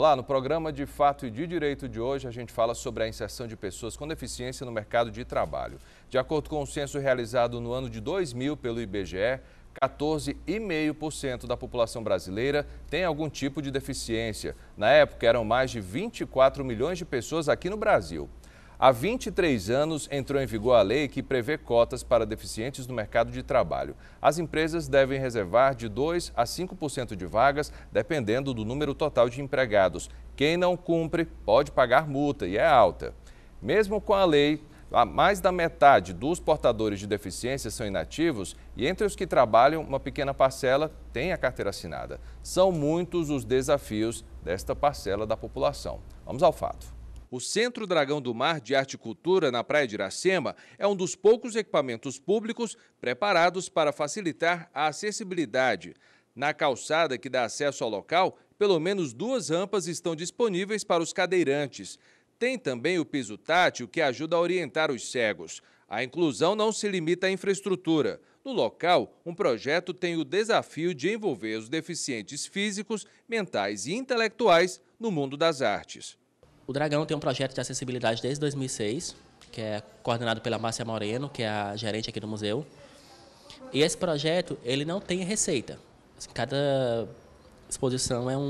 Olá, no programa de Fato e de Direito de hoje a gente fala sobre a inserção de pessoas com deficiência no mercado de trabalho. De acordo com o censo realizado no ano de 2000 pelo IBGE, 14,5% da população brasileira tem algum tipo de deficiência. Na época, eram mais de 24 milhões de pessoas aqui no Brasil. Há 23 anos entrou em vigor a lei que prevê cotas para deficientes no mercado de trabalho. As empresas devem reservar de 2% a 5% de vagas, dependendo do número total de empregados. Quem não cumpre pode pagar multa e é alta. Mesmo com a lei, mais da metade dos portadores de deficiência são inativos e entre os que trabalham, uma pequena parcela tem a carteira assinada. São muitos os desafios desta parcela da população. Vamos ao fato. O Centro Dragão do Mar de Arte e Cultura, na Praia de Iracema, é um dos poucos equipamentos públicos preparados para facilitar a acessibilidade. Na calçada que dá acesso ao local, pelo menos 2 rampas estão disponíveis para os cadeirantes. Tem também o piso tátil, que ajuda a orientar os cegos. A inclusão não se limita à infraestrutura. No local, um projeto tem o desafio de envolver os deficientes físicos, mentais e intelectuais no mundo das artes. O Dragão tem um projeto de acessibilidade desde 2006, que é coordenado pela Márcia Moreno, que é a gerente aqui do museu. E esse projeto, ele não tem receita. Cada exposição é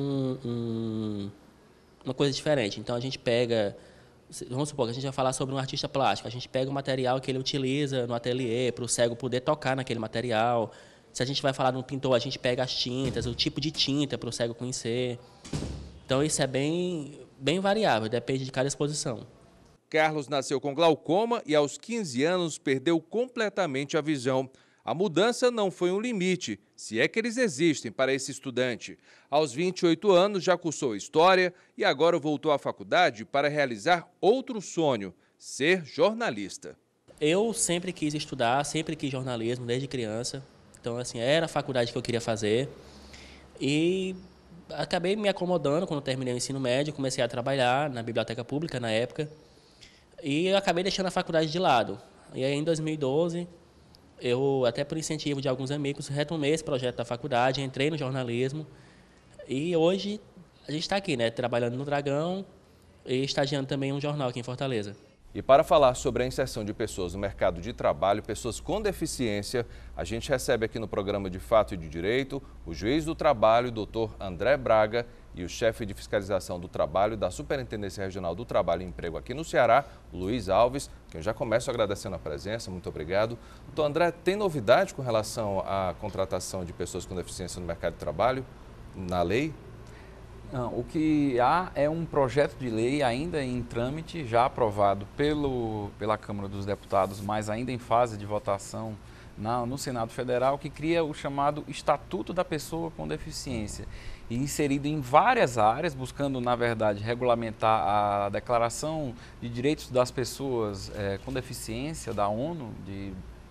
uma coisa diferente. Então, a gente pega, vamos supor que a gente vai falar sobre um artista plástico, a gente pega o material que ele utiliza no ateliê para o cego poder tocar naquele material. Se a gente vai falar de um pintor, a gente pega as tintas, o tipo de tinta para o cego conhecer. Então, isso é bem variável, depende de cada exposição. Carlos nasceu com glaucoma e aos 15 anos perdeu completamente a visão. A mudança não foi um limite, se é que eles existem para esse estudante. Aos 28 anos já cursou História e agora voltou à faculdade para realizar outro sonho, ser jornalista. Eu sempre quis estudar, sempre quis jornalismo desde criança. Então, assim, era a faculdade que eu queria fazer. E acabei me acomodando quando terminei o ensino médio, comecei a trabalhar na biblioteca pública na época e acabei deixando a faculdade de lado. E aí em 2012, eu até por incentivo de alguns amigos, retomei esse projeto da faculdade, entrei no jornalismo e hoje a gente está aqui, né, trabalhando no Dragão e estagiando também em um jornal aqui em Fortaleza. E para falar sobre a inserção de pessoas no mercado de trabalho, pessoas com deficiência, a gente recebe aqui no programa de Fato e de Direito o juiz do trabalho, Dr. André Braga, e o chefe de fiscalização do trabalho da Superintendência Regional do Trabalho e Emprego aqui no Ceará, Luiz Alves, que eu já começo agradecendo a presença, muito obrigado. Dr. André, tem novidade com relação à contratação de pessoas com deficiência no mercado de trabalho, na lei? Não, o que há é um projeto de lei ainda em trâmite, já aprovado pela Câmara dos Deputados, mas ainda em fase de votação no Senado Federal, que cria o chamado Estatuto da Pessoa com Deficiência, e inserido em várias áreas, buscando, na verdade, regulamentar a Declaração de Direitos das Pessoas com Deficiência da ONU de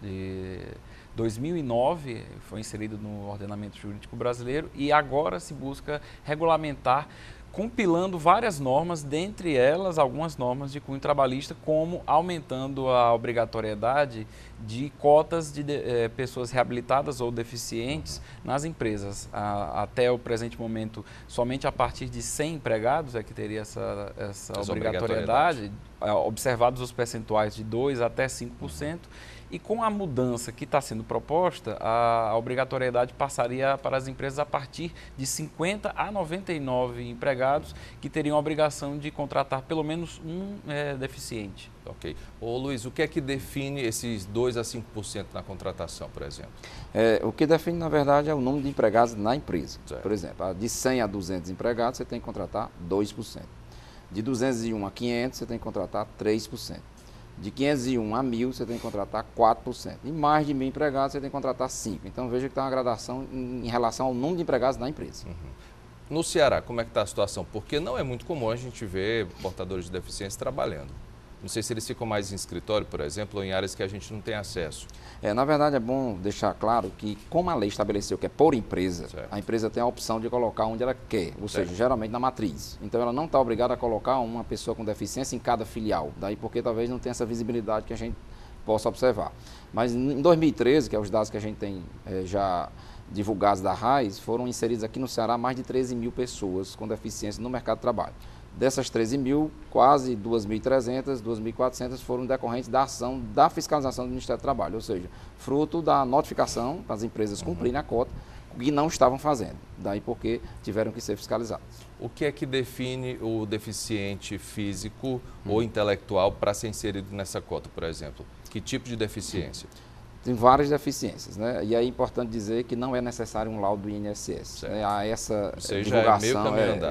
2009, foi inserido no ordenamento jurídico brasileiro e agora se busca regulamentar, compilando várias normas, dentre elas algumas normas de cunho trabalhista, como aumentando a obrigatoriedade de cotas de pessoas reabilitadas ou deficientes nas empresas. Até o presente momento, somente a partir de 100 empregados é que teria essa obrigatoriedade, observados os percentuais de 2% até 5%. E com a mudança que está sendo proposta, a obrigatoriedade passaria para as empresas a partir de 50 a 99 empregados que teriam a obrigação de contratar pelo menos um deficiente. Ok. Ô Luiz, o que é que define esses 2% a 5% na contratação, por exemplo? O que define, na verdade, é o número de empregados na empresa. Certo. Por exemplo, de 100 a 200 empregados, você tem que contratar 2%. De 201 a 500, você tem que contratar 3%. De 501 a 1.000, você tem que contratar 4%. E mais de 1.000 empregados, você tem que contratar 5%. Então, veja que tem uma gradação em relação ao número de empregados na empresa. No Ceará, como é que está a situação? Porque não é muito comum a gente ver portadores de deficiência trabalhando. Não sei se eles ficam mais em escritório, por exemplo, ou em áreas que a gente não tem acesso. Na verdade, é bom deixar claro que, como a lei estabeleceu que é por empresa, certo, a empresa tem a opção de colocar onde ela quer, ou seja, geralmente na matriz. Então, ela não está obrigada a colocar uma pessoa com deficiência em cada filial, daí porque talvez não tenha essa visibilidade que a gente possa observar. Mas em 2013, que é os dados que a gente tem já divulgados da RAIS, foram inseridas aqui no Ceará mais de 13 mil pessoas com deficiência no mercado de trabalho. Dessas 13 mil, quase 2.300, 2.400 foram decorrentes da ação da fiscalização do Ministério do Trabalho, ou seja, fruto da notificação para as empresas cumprirem a cota, que não estavam fazendo, daí porque tiveram que ser fiscalizadas. O que é que define o deficiente físico ou intelectual para ser inserido nessa cota, por exemplo? Que tipo de deficiência? Tem várias deficiências, né? E aí é importante dizer que não é necessário um laudo do INSS. Né? Há essa divulgação,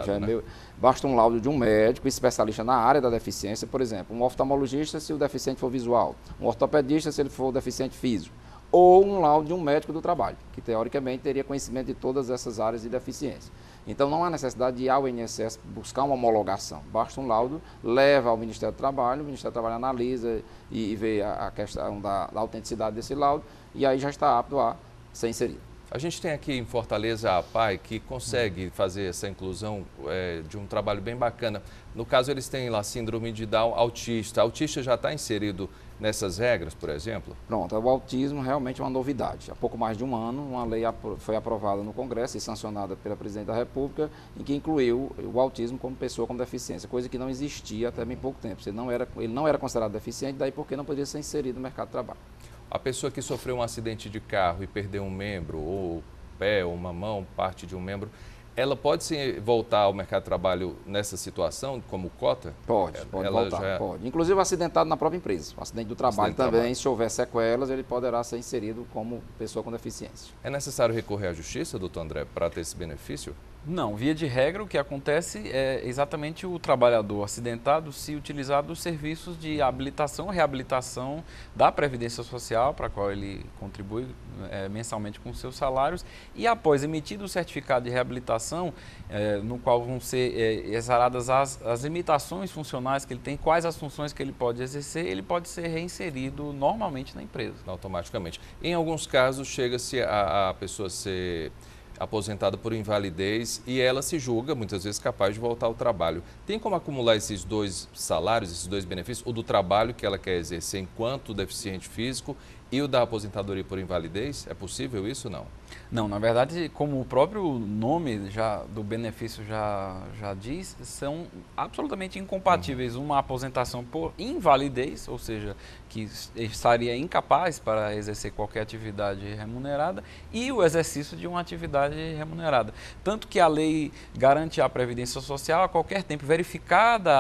basta um laudo de um médico especialista na área da deficiência, por exemplo, um oftalmologista se o deficiente for visual, um ortopedista se ele for deficiente físico, ou um laudo de um médico do trabalho, que teoricamente teria conhecimento de todas essas áreas de deficiência. Então não há necessidade de ir ao INSS buscar uma homologação, basta um laudo, leva ao Ministério do Trabalho, o Ministério do Trabalho analisa e vê a questão da autenticidade desse laudo e aí já está apto a ser inserido. A gente tem aqui em Fortaleza a APAE que consegue fazer essa inclusão de um trabalho bem bacana. No caso, eles têm lá síndrome de Down autista. Autista já está inserido nessas regras, por exemplo? Pronto, o autismo realmente é uma novidade. Há pouco mais de um ano, uma lei foi aprovada no Congresso e sancionada pela Presidente da República, em que incluiu o autismo como pessoa com deficiência, coisa que não existia até bem pouco tempo. Ele não era considerado deficiente, daí porque não poderia ser inserido no mercado de trabalho. A pessoa que sofreu um acidente de carro e perdeu um membro, ou pé, ou uma mão, parte de um membro, ela pode sim voltar ao mercado de trabalho nessa situação, como cota? Pode voltar, pode. Inclusive acidentado na própria empresa. O acidente do trabalho também, se houver sequelas, ele poderá ser inserido como pessoa com deficiência. É necessário recorrer à justiça, doutor André, para ter esse benefício? Não, via de regra, o que acontece é exatamente o trabalhador acidentado se utilizar dos serviços de habilitação, reabilitação da Previdência Social, para a qual ele contribui mensalmente com seus salários, e após emitido o certificado de reabilitação, no qual vão ser exaradas as limitações funcionais que ele tem, quais as funções que ele pode exercer, ele pode ser reinserido normalmente na empresa. Automaticamente. Em alguns casos, chega-se a pessoa ser aposentada por invalidez e ela se julga, muitas vezes, capaz de voltar ao trabalho. Tem como acumular esses dois salários, esses dois benefícios, o do trabalho que ela quer exercer enquanto deficiente físico e o da aposentadoria por invalidez? É possível isso ou não? Não, na verdade, como o próprio nome do benefício já diz, são absolutamente incompatíveis. Uma aposentação por invalidez, ou seja, que estaria incapaz para exercer qualquer atividade remunerada, e o exercício de uma atividade remunerada. Tanto que a lei garante à Previdência Social, a qualquer tempo, verificada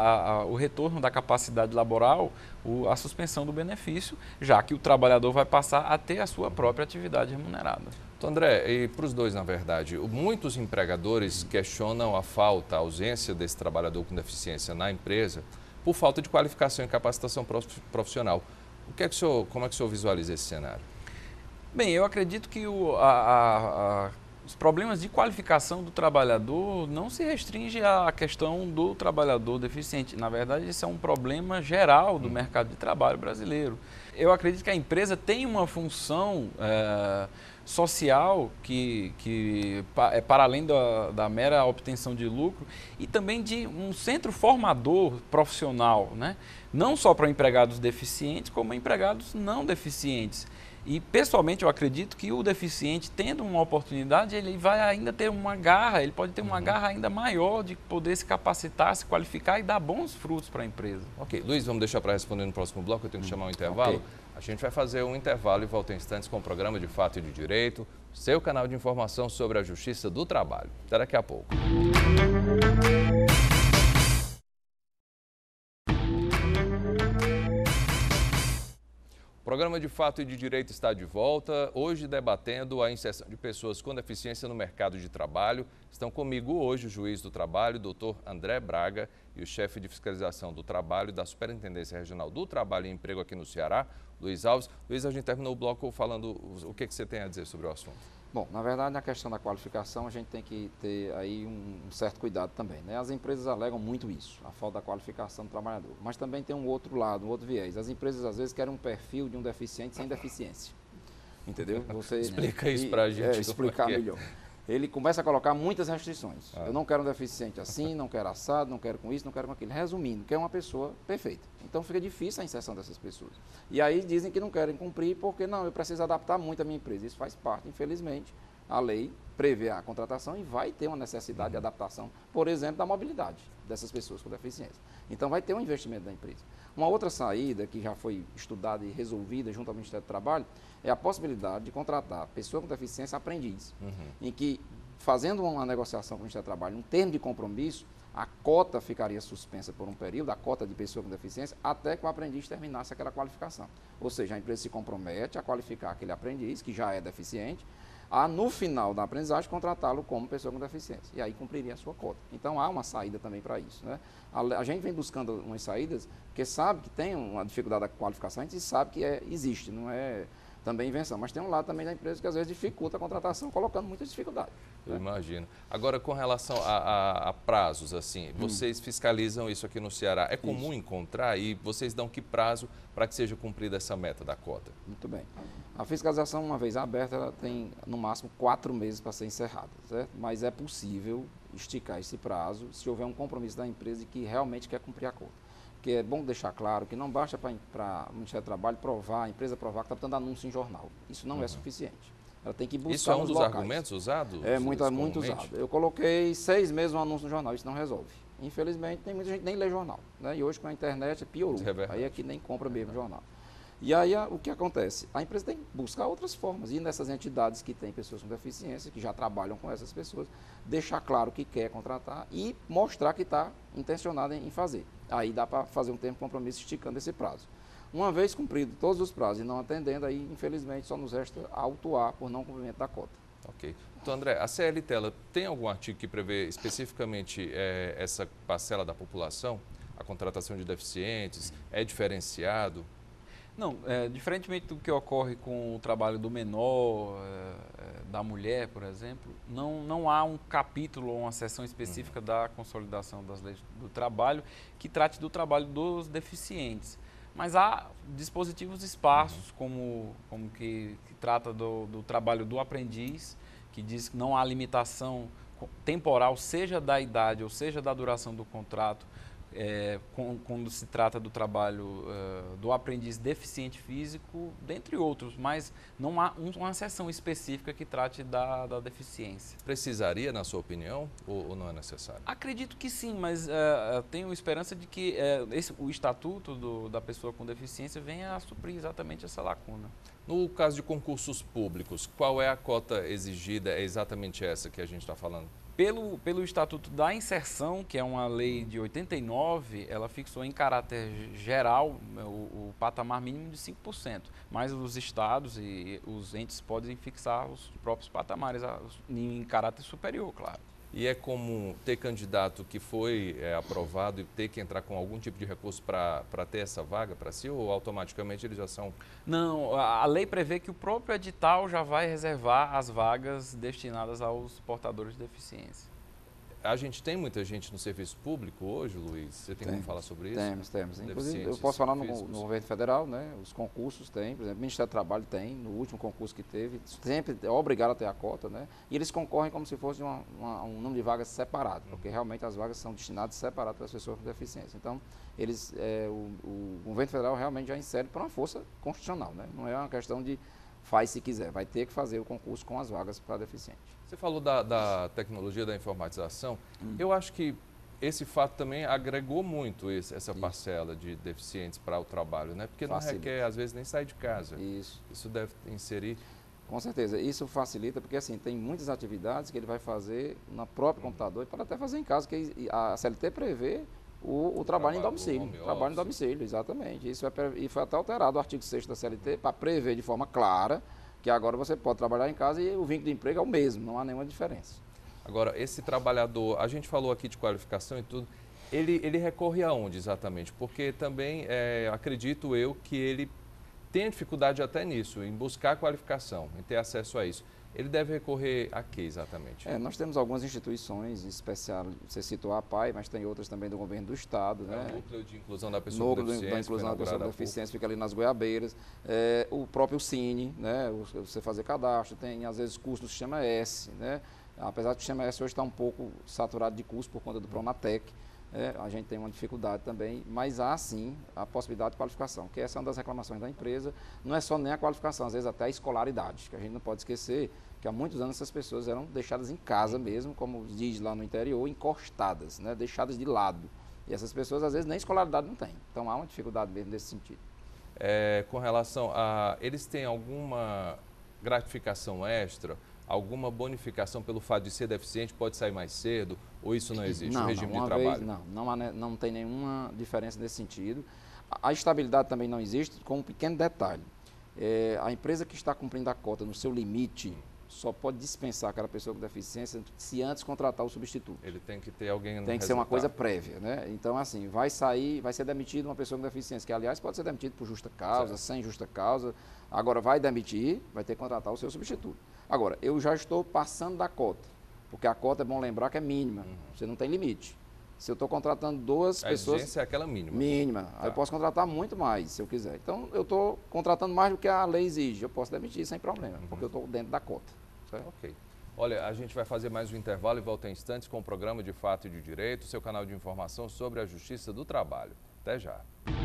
o retorno da capacidade laboral, a suspensão do benefício, já que o trabalhador vai passar a ter a sua própria atividade remunerada. Então, André, e para os dois, na verdade, muitos empregadores questionam a ausência desse trabalhador com deficiência na empresa por falta de qualificação e capacitação profissional. Como é que o senhor visualiza esse cenário? Bem, eu acredito que os problemas de qualificação do trabalhador não se restringe à questão do trabalhador deficiente. Na verdade, isso é um problema geral do mercado de trabalho brasileiro. Eu acredito que a empresa tem uma função social que é para além da mera obtenção de lucro e também de um centro formador profissional, né? Não só para empregados deficientes, como empregados não deficientes. E, pessoalmente, eu acredito que o deficiente, tendo uma oportunidade, ele vai ainda ter uma garra, ele pode ter uma garra ainda maior de poder se capacitar, se qualificar e dar bons frutos para a empresa. Ok. Luiz, vamos deixar para responder no próximo bloco, eu tenho que chamar um intervalo. Okay. A gente vai fazer um intervalo e volta em instantes com o programa de Fato e de Direito, seu canal de informação sobre a Justiça do Trabalho. Até daqui a pouco. O programa de Fato e de Direito está de volta, hoje debatendo a inserção de pessoas com deficiência no mercado de trabalho. Estão comigo hoje o juiz do trabalho, doutor André Braga, e o chefe de fiscalização do trabalho da Superintendência Regional do Trabalho e Emprego aqui no Ceará, Luiz Alves. Luiz, a gente terminou o bloco falando o que você tem a dizer sobre o assunto. Bom, na verdade, na questão da qualificação, a gente tem que ter aí um certo cuidado também, né? As empresas alegam muito isso, a falta da qualificação do trabalhador. Mas também tem um outro lado, um outro viés. As empresas, às vezes, querem um perfil de um deficiente sem deficiência. Entendeu? Você explica isso para a gente. Explicar melhor. Ele começa a colocar muitas restrições. Eu não quero um deficiente assim, não quero assado, não quero com isso, não quero com aquilo. Resumindo, quer uma pessoa perfeita. Então fica difícil a inserção dessas pessoas. E aí dizem que não querem cumprir porque não, eu preciso adaptar muito a minha empresa. Isso faz parte, infelizmente, a lei prevê a contratação e vai ter uma necessidade de adaptação, por exemplo, da mobilidade dessas pessoas com deficiência. Então, vai ter um investimento da empresa. Uma outra saída que já foi estudada e resolvida junto ao Ministério do Trabalho é a possibilidade de contratar pessoa com deficiência aprendiz, em que, fazendo uma negociação com o Ministério do Trabalho, um termo de compromisso, a cota ficaria suspensa por um período, a cota de pessoa com deficiência, até que o aprendiz terminasse aquela qualificação. Ou seja, a empresa se compromete a qualificar aquele aprendiz, que já é deficiente, a, no final da aprendizagem, contratá-lo como pessoa com deficiência. E aí cumpriria a sua cota. Então, há uma saída também para isso, né? A gente vem buscando umas saídas, porque sabe que tem uma dificuldade da qualificação, a gente sabe que existe, não é também invenção. Mas tem um lado também da empresa que às vezes dificulta a contratação, colocando muitas dificuldades. Eu imagino. Agora, com relação a prazos, assim, vocês fiscalizam isso aqui no Ceará. É comum encontrar e vocês dão que prazo para que seja cumprida essa meta da cota? Muito bem. A fiscalização, uma vez aberta, ela tem no máximo 4 meses para ser encerrada, certo? Mas é possível esticar esse prazo se houver um compromisso da empresa de que realmente quer cumprir a cota. Porque é bom deixar claro que não basta para o Ministério do Trabalho provar, a empresa provar que está botando anúncio em jornal. Isso não é suficiente. Ela tem que buscar isso é um dos locais. Argumentos usados? É muito usado. Eu coloquei 6 meses um anúncio no jornal, isso não resolve. Infelizmente, tem muita gente que nem lê jornal, né? E hoje com a internet piorou. Aí é que nem compra mesmo jornal. E aí o que acontece? A empresa tem que buscar outras formas. E nessas entidades que têm pessoas com deficiência, que já trabalham com essas pessoas, deixar claro que quer contratar e mostrar que está intencionado em fazer. Aí dá para fazer um tempo de compromisso esticando esse prazo. Uma vez cumprido todos os prazos e não atendendo, aí infelizmente só nos resta autuar por não cumprimento da cota. Ok. Então, André, a CLT ela tem algum artigo que prevê especificamente essa parcela da população? A contratação de deficientes é diferenciado? Não, diferentemente do que ocorre com o trabalho do menor, da mulher, por exemplo, não há um capítulo ou uma seção específica da consolidação das leis do trabalho que trate do trabalho dos deficientes. Mas há dispositivos esparsos, como que trata do trabalho do aprendiz, que diz que não há limitação temporal, seja da idade ou seja da duração do contrato, quando se trata do trabalho do aprendiz deficiente físico, dentre outros, mas não há uma seção específica que trate da deficiência. Precisaria, na sua opinião, ou não é necessário? Acredito que sim, mas tenho esperança de que o estatuto da pessoa com deficiência venha a suprir exatamente essa lacuna. No caso de concursos públicos, qual é a cota exigida? É exatamente essa que a gente está falando? Pelo Estatuto da Inserção, que é uma lei de 89, ela fixou em caráter geral o patamar mínimo de 5%, mas os estados e os entes podem fixar os próprios patamares em caráter superior, claro. E é comum ter candidato que foi aprovado e ter que entrar com algum tipo de recurso para ter essa vaga para si, ou automaticamente eles já são... Não, a lei prevê que o próprio edital já vai reservar as vagas destinadas aos portadores de deficiência. A gente tem muita gente no serviço público hoje, Luiz? Você tem como falar sobre isso? Temos. Inclusive, eu posso falar no governo federal, né? Os concursos tem, por exemplo, o Ministério do Trabalho tem, no último concurso que teve, sempre é obrigado a ter a cota, né? E eles concorrem como se fosse um número de vagas separado, porque realmente as vagas são destinadas separadas para as pessoas com deficiência. Então, o governo federal realmente já insere para uma força constitucional, né? Não é uma questão de faz se quiser, vai ter que fazer o concurso com as vagas para deficiente. Você falou da tecnologia da informatização. Eu acho que esse fato também agregou muito essa parcela de deficientes para o trabalho, né? Porque não requer, às vezes, nem sair de casa. Isso deve inserir... Com certeza, isso facilita, porque assim, tem muitas atividades que ele vai fazer no próprio computador e pode até fazer em casa, que a CLT prevê o trabalho em domicílio. Trabalho em domicílio, exatamente. Isso e foi até alterado o artigo 6º da CLT para prever de forma clara que agora você pode trabalhar em casa e o vínculo de emprego é o mesmo, não há nenhuma diferença. Agora, esse trabalhador, a gente falou aqui de qualificação e tudo, ele recorre aonde exatamente? Porque também acredito eu que ele tem dificuldade até nisso, em buscar qualificação, em ter acesso a isso. Ele deve recorrer a quê exatamente? Nós temos algumas instituições especiais, você citou a APAE, mas tem outras também do governo do estado. O Núcleo de Inclusão da Pessoa com Deficiência. Da Inclusão da Pessoa com Deficiência fica ali nas Goiabeiras. O próprio Cine, né? Você fazer cadastro, tem às vezes curso no Sistema S, né? Apesar que o Sistema S hoje está um pouco saturado de curso por conta do Pronatec. a gente tem uma dificuldade também, mas há sim a possibilidade de qualificação, que essa é uma das reclamações da empresa. Não é só nem a qualificação, às vezes até a escolaridade, que a gente não pode esquecer que há muitos anos essas pessoas eram deixadas em casa mesmo, como diz lá no interior, encostadas, né, deixadas de lado. E essas pessoas às vezes nem escolaridade não têm. Então há uma dificuldade mesmo nesse sentido. Com relação a... Eles têm alguma gratificação extra, alguma bonificação pelo fato de ser deficiente, pode sair mais cedo, ou isso não existe, o regime de trabalho? Não tem nenhuma diferença nesse sentido. A estabilidade também não existe, com um pequeno detalhe. A empresa que está cumprindo a cota no seu limite só pode dispensar aquela pessoa com deficiência se antes contratar o substituto. Ele tem que ter alguém no Tem que ser uma coisa prévia, né? Então, assim, vai ser demitido uma pessoa com deficiência, que, aliás, pode ser demitido por justa causa, sem justa causa. Agora, vai demitir, vai ter que contratar o seu substituto. Agora, eu já estou passando da cota, porque a cota, é bom lembrar que é mínima, você não tem limite. Se eu estou contratando duas pessoas... A exigência é aquela mínima. Mínima. Aí eu posso contratar muito mais, se eu quiser. Então, eu estou contratando mais do que a lei exige. Eu posso demitir sem problema, porque eu estou dentro da cota. Certo? Ok. Olha, a gente vai fazer mais um intervalo e volta em instantes com o programa de Fato e de Direito, seu canal de informação sobre a Justiça do Trabalho. Até já.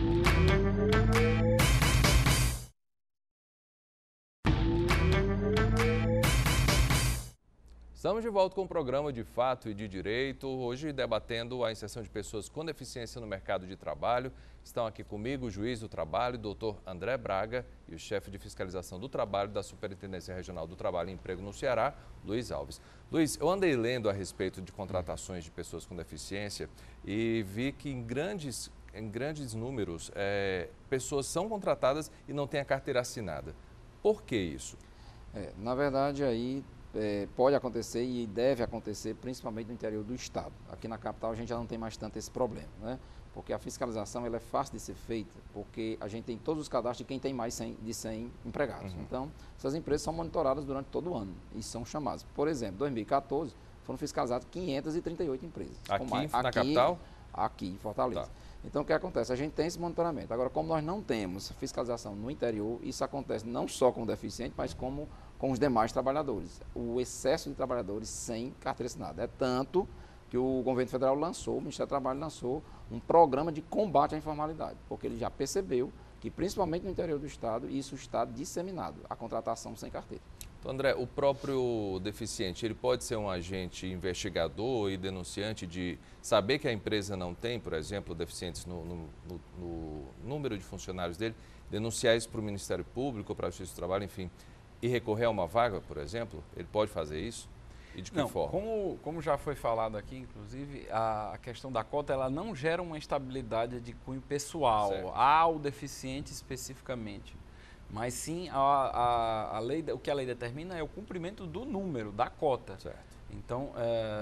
Estamos de volta com o programa de Fato e de Direito, hoje debatendo a inserção de pessoas com deficiência no mercado de trabalho. Estão aqui comigo o juiz do trabalho, doutor André Braga, e o chefe de fiscalização do trabalho da Superintendência Regional do Trabalho e Emprego no Ceará, Luiz Alves. Luiz, eu andei lendo a respeito de contratações de pessoas com deficiência e vi que em grandes números, pessoas são contratadas e não têm a carteira assinada. Por que isso? Na verdade, aí... pode acontecer e deve acontecer, principalmente no interior do estado. Aqui na capital a gente já não tem mais tanto esse problema, né? Porque a fiscalização ela é fácil de ser feita, porque a gente tem todos os cadastros de quem tem mais de 100 empregados. Então, essas empresas são monitoradas durante todo o ano e são chamadas. Por exemplo, em 2014 foram fiscalizadas 538 empresas. Aqui na capital? Aqui em Fortaleza. Tá. Então, o que acontece? A gente tem esse monitoramento. Agora, como nós não temos fiscalização no interior, isso acontece não só com o deficiente, mas como com os demais trabalhadores. O excesso de trabalhadores sem carteira assinada. É tanto que o governo federal lançou, o Ministério do Trabalho lançou um programa de combate à informalidade, porque ele já percebeu que, principalmente no interior do estado, isso está disseminado, a contratação sem carteira. Então, André, o próprio deficiente, ele pode ser um agente investigador e denunciante de saber que a empresa não tem, por exemplo, deficientes no número de funcionários dele, denunciar isso para o Ministério Público, para a Justiça do Trabalho, enfim, e recorrer a uma vaga, por exemplo? Ele pode fazer isso? E de que forma? Como já foi falado aqui, inclusive, a questão da cota ela não gera uma estabilidade de cunho pessoal ao deficiente especificamente. Mas sim, a lei, o que a lei determina é o cumprimento do número, da cota. Certo. Então,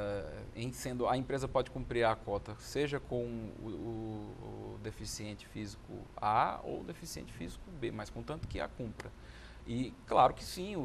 a empresa pode cumprir a cota, seja com o deficiente físico A ou o deficiente físico B, mas contanto que a cumpra. E claro que sim,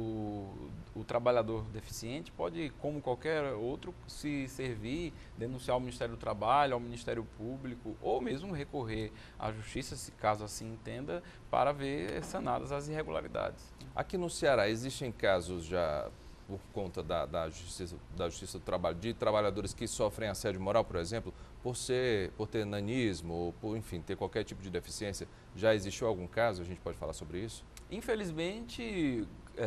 o trabalhador deficiente pode, como qualquer outro, se servir, denunciar ao Ministério do Trabalho, ao Ministério Público, ou mesmo recorrer à Justiça, se caso assim entenda, para ver sanadas as irregularidades. Aqui no Ceará existem casos já, por conta da Justiça do Trabalho, de trabalhadores que sofrem assédio moral, por exemplo, por ter nanismo, ou por, enfim, ter qualquer tipo de deficiência. Já existiu algum caso? A gente pode falar sobre isso? Infelizmente,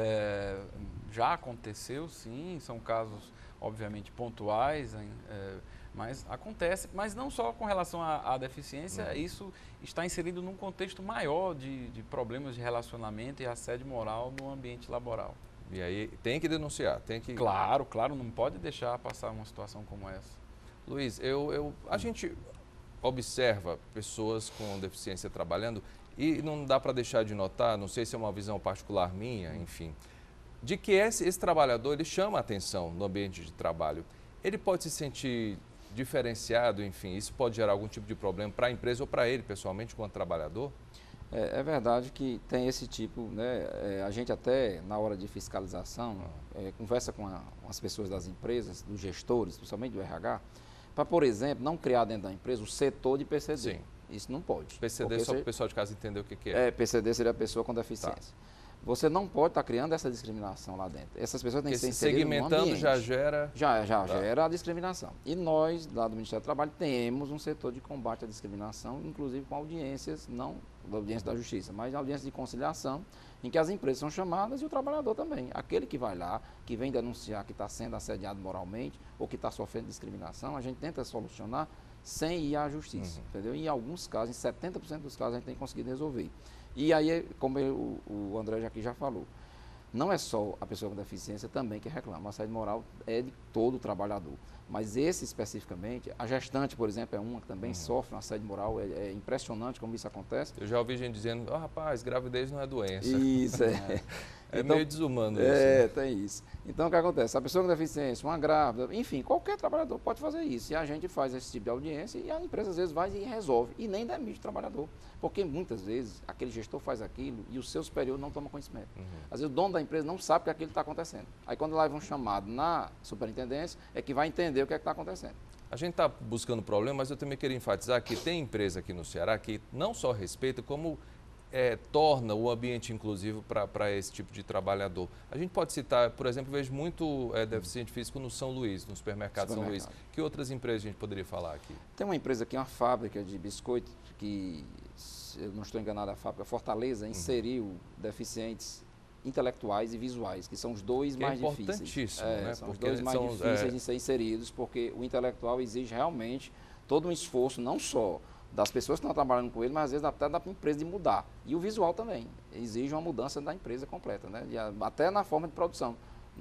já aconteceu, sim, são casos, obviamente, pontuais, mas acontece, mas não só com relação à deficiência, isso está inserido num contexto maior de problemas de relacionamento e assédio moral no ambiente laboral. E aí tem que denunciar, tem que... Claro, não pode deixar passar uma situação como essa. Luiz, a gente observa pessoas com deficiência trabalhando e não dá para deixar de notar, não sei se é uma visão particular minha, enfim, de que esse trabalhador ele chama a atenção no ambiente de trabalho. Ele pode se sentir diferenciado, enfim, isso pode gerar algum tipo de problema para a empresa ou para ele, pessoalmente, quanto trabalhador? É verdade que tem esse tipo, né? A gente até, na hora de fiscalização, conversa com as pessoas das empresas, dos gestores, principalmente do RH, para, por exemplo, não criar dentro da empresa o setor de PCD. Sim. Isso não pode. PCD, só para o pessoal de casa entender o que é. PCD seria a pessoa com deficiência. Tá. você não pode estar criando essa discriminação lá dentro. Essas pessoas têm que ser inseridas no ambiente. Segmentando já gera... gera a discriminação. E nós, lá do Ministério do Trabalho, temos um setor de combate à discriminação, inclusive com audiências, não da audiência da Justiça, mas audiência de conciliação, em que as empresas são chamadas e o trabalhador também. Aquele que vai lá, que vem denunciar que está sendo assediado moralmente ou que está sofrendo discriminação, a gente tenta solucionar sem ir à Justiça, entendeu? Em alguns casos, em 70% dos casos, a gente tem conseguido resolver. E aí, como o André aqui já falou, não é só a pessoa com deficiência também que reclama. O assédio moral é de todo o trabalhador. Mas esse especificamente, a gestante, por exemplo, é uma que também sofre um assédio moral. É impressionante como isso acontece. Eu já ouvi gente dizendo, rapaz, gravidez não é doença. Isso, é. É então, meio desumano isso. É, tem isso. Então, o que acontece? A pessoa com deficiência, uma grávida, enfim, qualquer trabalhador pode fazer isso. E a gente faz esse tipo de audiência e a empresa, às vezes, vai e resolve. E nem demite o trabalhador. Porque, muitas vezes, aquele gestor faz aquilo e o seu superior não toma conhecimento. Às vezes, o dono da empresa não sabe que aquilo está acontecendo. Aí, quando leva um chamado na superintendência, é que vai entender o que é que está acontecendo. A gente está buscando problema, mas eu também queria enfatizar que tem empresa aqui no Ceará que não só respeita, como torna o ambiente inclusivo para esse tipo de trabalhador. A gente pode citar, por exemplo, vejo muito deficiente físico no São Luís, no supermercado São Luís. Que outras empresas a gente poderia falar aqui? Tem uma empresa aqui, uma fábrica de biscoito, que, se eu não estou enganado, a fábrica Fortaleza inseriu deficientes intelectuais e visuais, que são os dois mais difíceis. É importantíssimo, né? São os dois mais difíceis de ser inseridos, porque o intelectual exige realmente todo um esforço, não só das pessoas que estão trabalhando com ele, mas às vezes até da empresa de mudar. E o visual também, exige uma mudança da empresa completa, né? Até na forma de produção.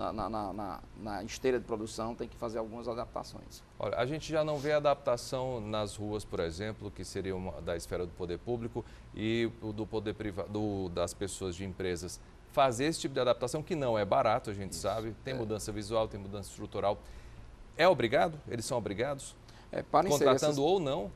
Na esteira de produção tem que fazer algumas adaptações. Olha, a gente já não vê adaptação nas ruas, por exemplo, que seria da esfera do poder público e do poder privado, das pessoas de empresas. Fazer esse tipo de adaptação, que não é barato, a gente sabe, tem mudança visual, tem mudança estrutural. É obrigado? Eles são obrigados? Contratando ou não?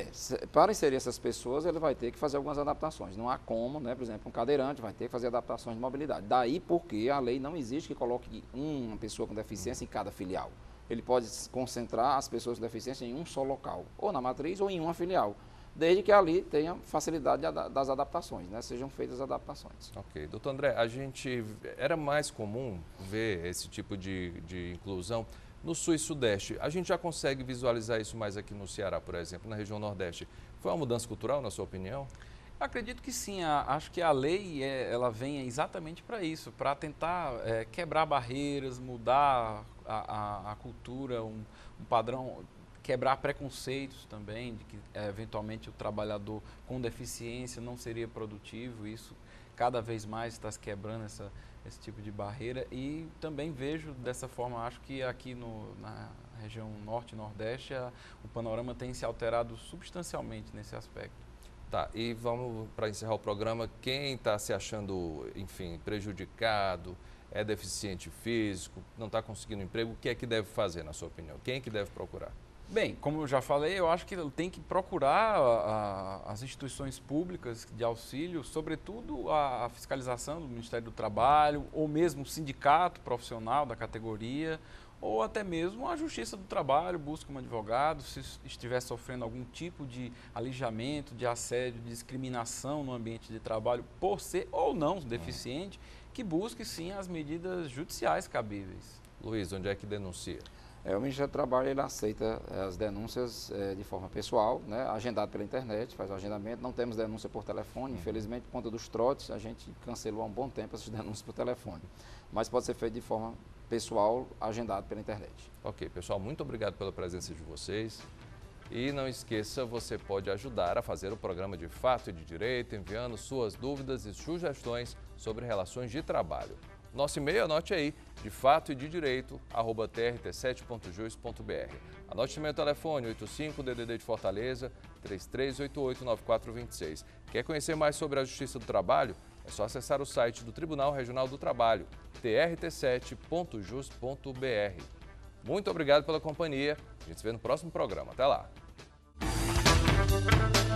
Para inserir essas pessoas, ele vai ter que fazer algumas adaptações. Não há como, né? Por exemplo, um cadeirante vai ter que fazer adaptações de mobilidade. Daí porque a lei não exige que coloque uma pessoa com deficiência em cada filial. Ele pode concentrar as pessoas com deficiência em um só local, ou na matriz ou em uma filial, desde que ali tenha facilidade das adaptações, né? Sejam feitas adaptações. Ok. Doutor André, era mais comum ver esse tipo de inclusão no Sul e Sudeste. A gente já consegue visualizar isso mais aqui no Ceará, por exemplo, na região Nordeste. Foi uma mudança cultural, na sua opinião? Eu acredito que sim. Acho que a lei ela vem exatamente para isso, para tentar quebrar barreiras, mudar a cultura, um padrão, quebrar preconceitos também, de que eventualmente o trabalhador com deficiência não seria produtivo. Isso cada vez mais está se quebrando esse tipo de barreira, e também vejo dessa forma, acho que aqui na região Norte e Nordeste o panorama tem se alterado substancialmente nesse aspecto. Tá, e vamos, para encerrar o programa, quem está se achando, enfim, prejudicado, é deficiente físico, não está conseguindo emprego, o que é que deve fazer, na sua opinião? Quem é que deve procurar? Bem, como eu já falei, eu acho que ele tem que procurar as instituições públicas de auxílio, sobretudo a fiscalização do Ministério do Trabalho, ou mesmo o sindicato profissional da categoria, ou até mesmo a Justiça do Trabalho, busca um advogado, se estiver sofrendo algum tipo de alijamento, de assédio, de discriminação no ambiente de trabalho por ser ou não deficiente, que busque sim as medidas judiciais cabíveis. Luiz, onde é que denuncia? O Ministério do Trabalho ele aceita as denúncias de forma pessoal, né, agendado pela internet, faz o agendamento. Não temos denúncia por telefone, infelizmente, por conta dos trotes, a gente cancelou há um bom tempo essas denúncias por telefone. Mas pode ser feito de forma pessoal, agendado pela internet. Ok, pessoal, muito obrigado pela presença de vocês. E não esqueça, você pode ajudar a fazer o programa De Fato e de Direito, enviando suas dúvidas e sugestões sobre relações de trabalho. Nosso e-mail, anote aí, defato-e-de-direito@trt7.jus.br. Anote também o telefone, 85-DDD de Fortaleza, 3388-9426. Quer conhecer mais sobre a Justiça do Trabalho? É só acessar o site do Tribunal Regional do Trabalho, trt7.jus.br. Muito obrigado pela companhia. A gente se vê no próximo programa. Até lá.